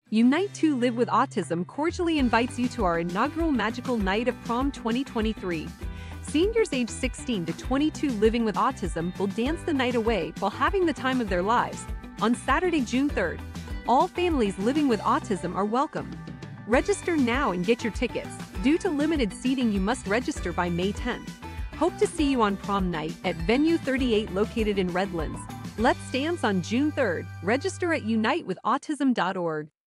Unite to Live with Autism cordially invites you to our inaugural Magical Night of Prom 2023. Seniors aged 16 to 22 living with autism will dance the night away while having the time of their lives. On Saturday, June 3rd, all families living with autism are welcome. Register now and get your tickets. Due to limited seating, you must register by May 10th. Hope to see you on prom night at Venue 38 located in Redlands. Let's dance on June 3rd. Register at unitewithautism.org.